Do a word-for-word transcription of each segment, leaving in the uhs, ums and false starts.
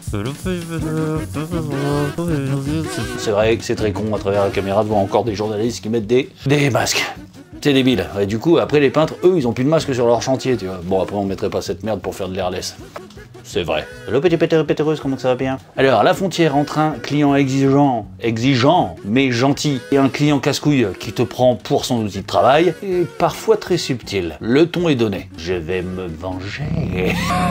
C'est vrai que c'est très con à travers la caméra de voir encore des journalistes qui mettent des, des masques. C'est débile. Et du coup, après les peintres, eux, ils ont plus de masques sur leur chantier, tu vois. Bon, après, on mettrait pas cette merde pour faire de l'airless. C'est vrai. Hello, petit pétéreux pétéreuse, comment ça va bien? Alors, la frontière entre un client exigeant, exigeant, mais gentil, et un client casse-couille qui te prend pour son outil de travail, est parfois très subtil. Le ton est donné. Je vais me venger.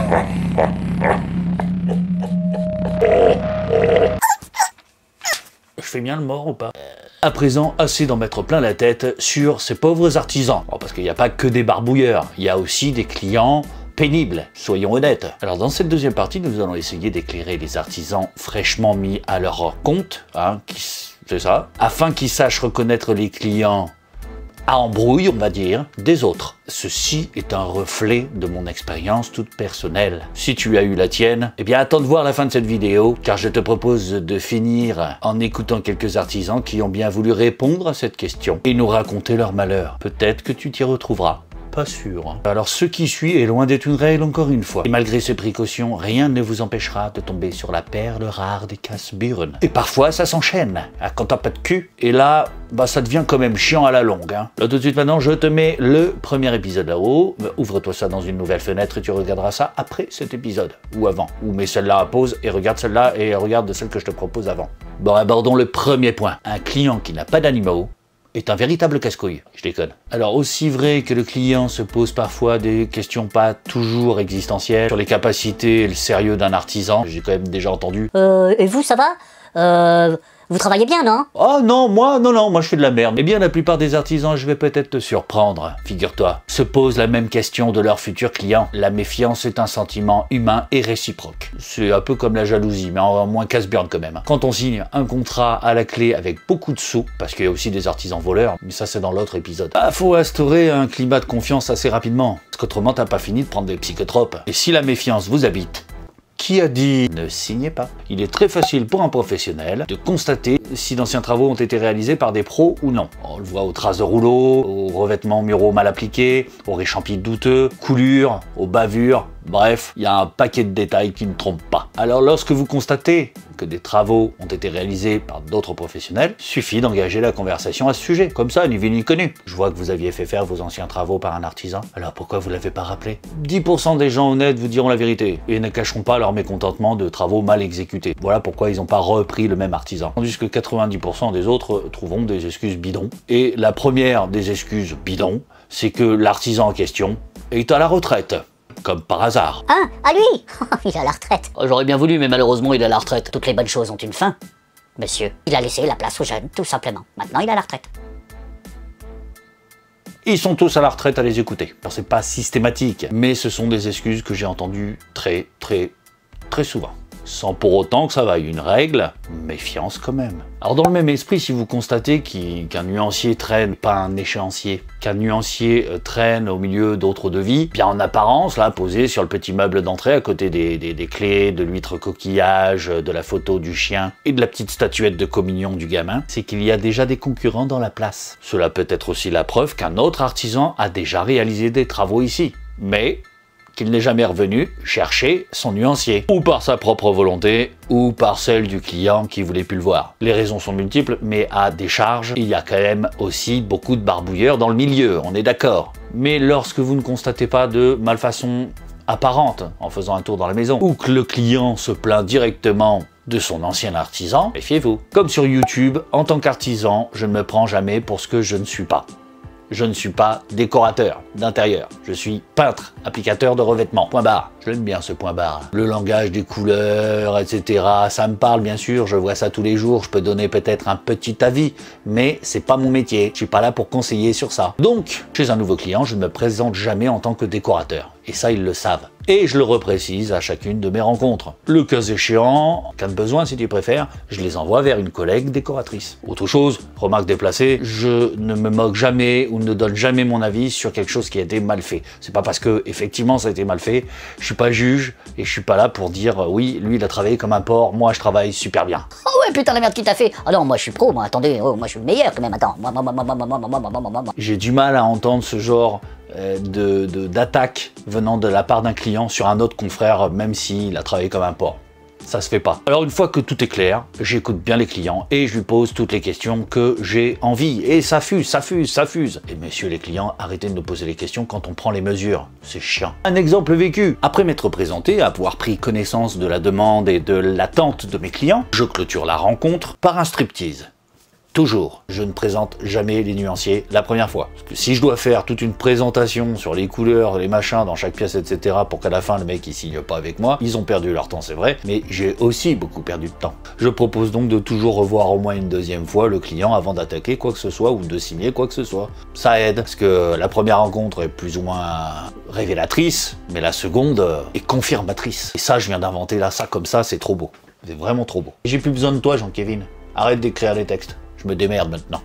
Je fais bien le mort ou pas? À présent, assez d'en mettre plein la tête sur ces pauvres artisans. Bon, parce qu'il n'y a pas que des barbouilleurs, il y a aussi des clients pénibles, soyons honnêtes. Alors dans cette deuxième partie, nous allons essayer d'éclairer les artisans fraîchement mis à leur compte, hein, c'est ça, afin qu'ils sachent reconnaître les clients à embrouille, on va dire, des autres. Ceci est un reflet de mon expérience toute personnelle. Si tu as eu la tienne, eh bien attends de voir la fin de cette vidéo, car je te propose de finir en écoutant quelques artisans qui ont bien voulu répondre à cette question et nous raconter leur malheur. Peut-être que tu t'y retrouveras. Pas sûr. Hein. Alors ce qui suit est loin d'être une règle encore une fois. Et malgré ces précautions, rien ne vous empêchera de tomber sur la perle rare des casse-burnes. Et parfois ça s'enchaîne. Ah, quand t'as pas de cul, et là, bah ça devient quand même chiant à la longue. Hein. Là tout de suite maintenant, je te mets le premier épisode là-haut. Ouvre-toi ça dans une nouvelle fenêtre et tu regarderas ça après cet épisode. Ou avant. Ou mets celle-là à pause et regarde celle-là et regarde celle que je te propose avant. Bon, abordons le premier point. Un client qui n'a pas d'animaux est un véritable casse-couille. Je déconne. Alors aussi vrai que le client se pose parfois des questions pas toujours existentielles sur les capacités et le sérieux d'un artisan, j'ai quand même déjà entendu. Euh, et vous, ça va? Euh... Vous travaillez bien, non? Oh non, moi, non, non, moi je fais de la merde. Eh bien, la plupart des artisans, je vais peut-être te surprendre, figure-toi, se posent la même question de leurs futurs clients. La méfiance est un sentiment humain et réciproque. C'est un peu comme la jalousie, mais en moins casse-burne quand même. Quand on signe un contrat à la clé avec beaucoup de sous, parce qu'il y a aussi des artisans voleurs, mais ça c'est dans l'autre épisode, ah, faut instaurer un climat de confiance assez rapidement, parce qu'autrement t'as pas fini de prendre des psychotropes. Et si la méfiance vous habite, qui a dit ne signez pas? Il est très facile pour un professionnel de constater si d'anciens travaux ont été réalisés par des pros ou non. On le voit aux traces de rouleaux, aux revêtements muraux mal appliqués, aux réchampis douteux, coulures, aux bavures, bref, il y a un paquet de détails qui ne trompent pas. Alors lorsque vous constatez que des travaux ont été réalisés par d'autres professionnels, suffit d'engager la conversation à ce sujet. Comme ça, ni vu ni connu. Je vois que vous aviez fait faire vos anciens travaux par un artisan, alors pourquoi vous l'avez pas rappelé? dix pour cent des gens honnêtes vous diront la vérité et ne cacheront pas leur mécontentement de travaux mal exécutés. Voilà pourquoi ils n'ont pas repris le même artisan. Tandis que quatre-vingt-dix pour cent des autres trouveront des excuses bidons. Et la première des excuses bidons, c'est que l'artisan en question est à la retraite. Comme par hasard. Ah, à lui. Il a la retraite. Oh, j'aurais bien voulu, mais malheureusement, il est à la retraite. Toutes les bonnes choses ont une fin, monsieur. Il a laissé la place aux jeunes, tout simplement. Maintenant, il a la retraite. Ils sont tous à la retraite à les écouter. Alors c'est pas systématique, mais ce sont des excuses que j'ai entendues très, très, très souvent. Sans pour autant que ça vaille une règle, méfiance quand même. Alors dans le même esprit, si vous constatez qu'un nuancier traîne, pas un échéancier, qu'un nuancier traîne au milieu d'autres devis, bien en apparence, là, posé sur le petit meuble d'entrée à côté des, des, des clés, de l'huître coquillage, de la photo du chien et de la petite statuette de communion du gamin, c'est qu'il y a déjà des concurrents dans la place. Cela peut être aussi la preuve qu'un autre artisan a déjà réalisé des travaux ici. Mais qu'il n'est jamais revenu chercher son nuancier. Ou par sa propre volonté, ou par celle du client qui voulait plus le voir. Les raisons sont multiples, mais à décharge, il y a quand même aussi beaucoup de barbouilleurs dans le milieu, on est d'accord. Mais lorsque vous ne constatez pas de malfaçon apparente en faisant un tour dans la maison, ou que le client se plaint directement de son ancien artisan, méfiez-vous. Comme sur YouTube, en tant qu'artisan, je ne me prends jamais pour ce que je ne suis pas. Je ne suis pas décorateur d'intérieur, je suis peintre, applicateur de revêtements. Point barre. Je l'aime bien ce point barre. Le langage des couleurs, et cetera. Ça me parle bien sûr, je vois ça tous les jours, je peux donner peut-être un petit avis, mais c'est pas mon métier, je suis pas là pour conseiller sur ça. Donc, chez un nouveau client, je ne me présente jamais en tant que décorateur. Et ça, ils le savent. Et je le reprécise à chacune de mes rencontres. Le cas échéant, en cas de besoin si tu préfères, je les envoie vers une collègue décoratrice. Autre chose, remarque déplacée, je ne me moque jamais ou ne donne jamais mon avis sur quelque chose qui a été mal fait. C'est pas parce que effectivement ça a été mal fait, je suis pas juge et je suis pas là pour dire euh, oui, lui il a travaillé comme un porc, moi je travaille super bien. Oh ouais, putain la merde qui t'a fait. Ah non, moi je suis pro, moi attendez, oh, moi je suis le meilleur quand même, attends. Moi, moi, moi, moi, moi, moi, moi, moi, moi, moi, moi. J'ai du mal à entendre ce genre de, de, d'attaque venant de la part d'un client sur un autre confrère, même s'il a travaillé comme un porc. Ça se fait pas. Alors une fois que tout est clair, j'écoute bien les clients et je lui pose toutes les questions que j'ai envie. Et ça fuse, ça fuse, ça fuse. Et messieurs les clients, arrêtez de me poser les questions quand on prend les mesures. C'est chiant. Un exemple vécu. Après m'être présenté, avoir pris connaissance de la demande et de l'attente de mes clients, je clôture la rencontre par un striptease. Toujours, je ne présente jamais les nuanciers la première fois. Parce que si je dois faire toute une présentation sur les couleurs, les machins dans chaque pièce, et cetera, pour qu'à la fin le mec il signe pas avec moi, ils ont perdu leur temps, c'est vrai, mais j'ai aussi beaucoup perdu de temps. Je propose donc de toujours revoir au moins une deuxième fois le client avant d'attaquer quoi que ce soit ou de signer quoi que ce soit. Ça aide, parce que la première rencontre est plus ou moins révélatrice, mais la seconde est confirmatrice. Et ça, je viens d'inventer là, ça comme ça, c'est trop beau. C'est vraiment trop beau. J'ai plus besoin de toi, Jean-Kevin. Arrête d'écrire les textes. Je me démerde maintenant.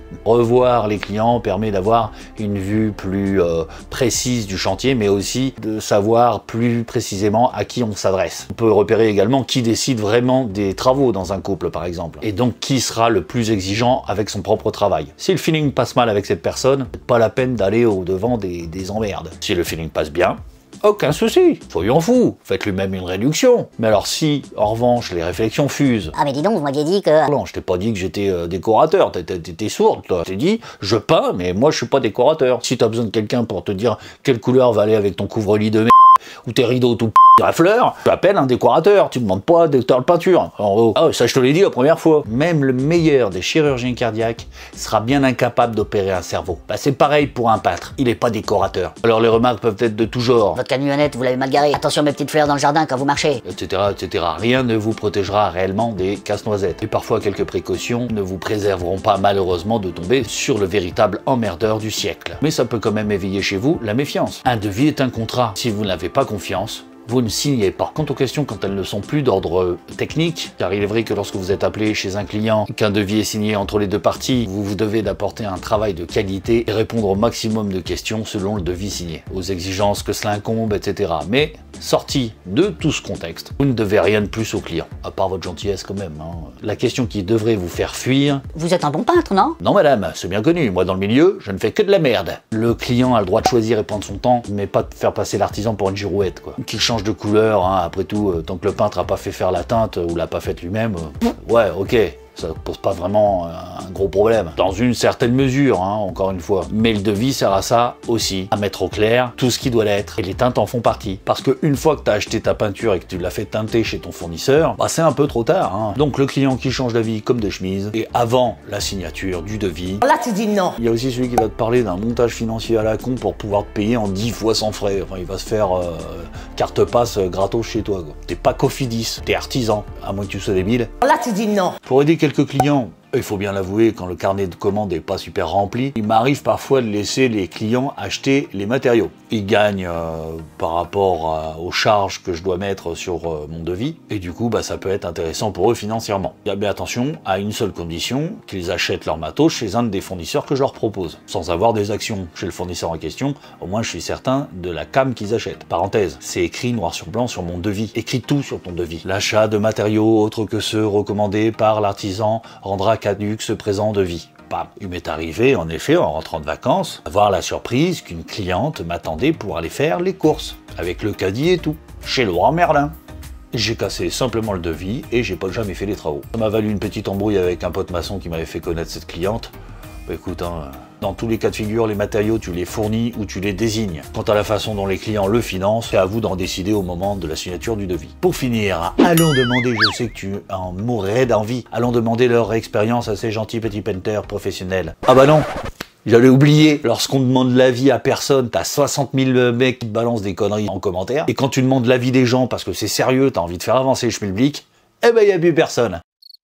Revoir les clients permet d'avoir une vue plus euh, précise du chantier, mais aussi de savoir plus précisément à qui on s'adresse. On peut repérer également qui décide vraiment des travaux dans un couple, par exemple, et donc qui sera le plus exigeant avec son propre travail. Si le feeling passe mal avec cette personne, c'est pas la peine d'aller au-devant des, des emmerdes. Si le feeling passe bien, aucun souci, soyons fous, faites lui-même une réduction. Mais alors si, en revanche, les réflexions fusent... Ah mais dis donc, vous m'aviez dit que... Non, je t'ai pas dit que j'étais euh, décorateur, t'étais sourde, toi. Je t'ai dit, je peins, mais moi je suis pas décorateur. Si t'as besoin de quelqu'un pour te dire quelle couleur va aller avec ton couvre-lit de merde, ou tes rideaux tout à fleurs, tu appelles un décorateur, tu demandes pas de faire de peinture. En gros, ah, ça je te l'ai dit la première fois. Même le meilleur des chirurgiens cardiaques sera bien incapable d'opérer un cerveau. Bah, c'est pareil pour un peintre, il est pas décorateur. Alors les remarques peuvent être de tout genre. Votre camionnette, vous l'avez mal garée. Attention mes petites fleurs dans le jardin quand vous marchez. Etc, et cetera. Rien ne vous protégera réellement des casse-noisettes. Et parfois quelques précautions ne vous préserveront pas malheureusement de tomber sur le véritable emmerdeur du siècle. Mais ça peut quand même éveiller chez vous la méfiance. Un devis est un contrat. Si vous n'avez pas confiance, vous ne signez pas. Quant aux questions quand elles ne sont plus d'ordre technique, car il est vrai que lorsque vous êtes appelé chez un client, qu'un devis est signé entre les deux parties, vous vous devez d'apporter un travail de qualité et répondre au maximum de questions selon le devis signé, aux exigences que cela incombe, et cetera. Mais, sorti de tout ce contexte, vous ne devez rien de plus au client, à part votre gentillesse quand même. Hein. La question qui devrait vous faire fuir... Vous êtes un bon peintre, non? Non madame, c'est bien connu, moi dans le milieu, je ne fais que de la merde. Le client a le droit de choisir et prendre son temps, mais pas de faire passer l'artisan pour une girouette, quoi. Qu'il change de couleur, hein, après tout, euh, tant que le peintre a pas fait faire la teinte euh, ou l'a pas faite lui-même, euh, ouais, ok. Ça pose pas vraiment un gros problème. Dans une certaine mesure, hein, encore une fois. Mais le devis sert à ça aussi, à mettre au clair tout ce qui doit l'être. Et les teintes en font partie. Parce qu'une fois que tu as acheté ta peinture et que tu l'as fait teinter chez ton fournisseur, bah c'est un peu trop tard. Hein. Donc le client qui change d'avis comme de chemise, et avant la signature du devis... Là tu dis non. Il y a aussi celui qui va te parler d'un montage financier à la con pour pouvoir te payer en dix fois sans frais. Enfin, il va se faire euh, carte passe gratos chez toi. T'es pas cofidis, t'es artisan, à moins que tu sois débile. Là tu dis non. Pour aider quelques clients, il faut bien l'avouer, quand le carnet de commandes n'est pas super rempli, il m'arrive parfois de laisser les clients acheter les matériaux. Ils gagnent euh, par rapport à, aux charges que je dois mettre sur euh, mon devis, et du coup bah, ça peut être intéressant pour eux financièrement. Mais attention, à une seule condition, qu'ils achètent leur matos chez un des fournisseurs que je leur propose, sans avoir des actions chez le fournisseur en question, au moins je suis certain de la cam qu'ils achètent. Parenthèse, c'est écrit noir sur blanc sur mon devis, écrit tout sur ton devis. L'achat de matériaux autres que ceux recommandés par l'artisan rendra caduc ce présent devis. Bam. Il m'est arrivé, en effet, en rentrant de vacances, avoir la surprise qu'une cliente m'attendait pour aller faire les courses, avec le caddie et tout, chez Laurent Merlin. J'ai cassé simplement le devis et j'ai pas jamais fait les travaux. Ça m'a valu une petite embrouille avec un pote maçon qui m'avait fait connaître cette cliente. Bah écoute, hein, dans tous les cas de figure, les matériaux, tu les fournis ou tu les désignes. Quant à la façon dont les clients le financent, c'est à vous d'en décider au moment de la signature du devis. Pour finir, allons demander, je sais que tu en mourrais d'envie, allons demander leur expérience à ces gentils petits painters professionnels. Ah bah non, j'allais oublier, lorsqu'on demande l'avis à personne, t'as soixante mille mecs qui te balancent des conneries en commentaire, et quand tu demandes l'avis des gens parce que c'est sérieux, t'as envie de faire avancer le schmilblick, eh ben y a plus personne.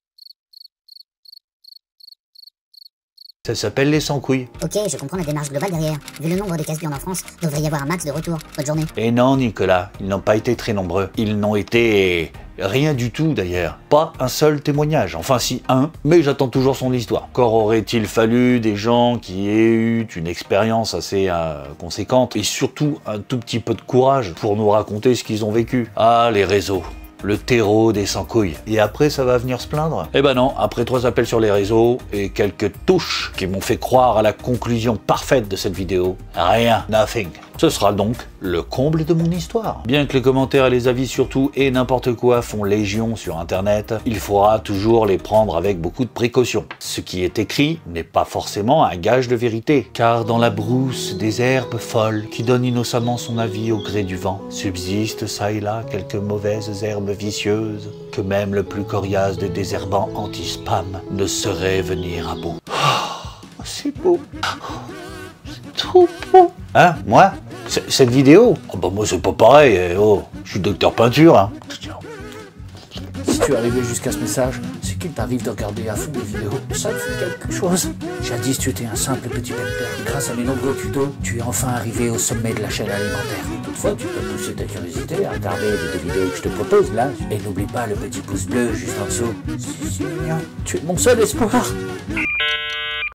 Ça s'appelle les sans-couilles. Ok, je comprends la démarche globale derrière. Vu le nombre des casse-gueules en France, il devrait y avoir un max de retours. Bonne journée. Et non, Nicolas, ils n'ont pas été très nombreux. Ils n'ont été... rien du tout d'ailleurs. Pas un seul témoignage. Enfin si, un, mais j'attends toujours son histoire. Encore aurait-il fallu des gens qui aient eu une expérience assez euh, conséquente et surtout un tout petit peu de courage pour nous raconter ce qu'ils ont vécu. Ah, les réseaux. Le terreau des sans-couilles. Et après, ça va venir se plaindre? Eh ben non, après trois appels sur les réseaux et quelques touches qui m'ont fait croire à la conclusion parfaite de cette vidéo, rien, nothing. Ce sera donc le comble de mon histoire. Bien que les commentaires et les avis surtout et n'importe quoi font légion sur internet, il faudra toujours les prendre avec beaucoup de précaution. Ce qui est écrit n'est pas forcément un gage de vérité, car dans la brousse des herbes folles qui donnent innocemment son avis au gré du vent, subsistent ça et là quelques mauvaises herbes vicieuses que même le plus coriace des désherbants anti-spam ne saurait venir à bout. Oh, c'est beau. C'est trop beau. Hein, moi? Cette vidéo? Oh bah moi c'est pas pareil, eh, oh, je suis docteur peinture, hein. Si tu es arrivé jusqu'à ce message, c'est qu'il t'arrive de regarder à fond des vidéos. Ça me fait quelque chose. Jadis, tu étais un simple petit pépère. Grâce à mes nombreux tutos, tu es enfin arrivé au sommet de la chaîne alimentaire. Toutefois, tu peux pousser ta curiosité à regarder les deux vidéos que je te propose là. Et n'oublie pas le petit pouce bleu juste en dessous. C'est mignon. Tu es mon seul espoir.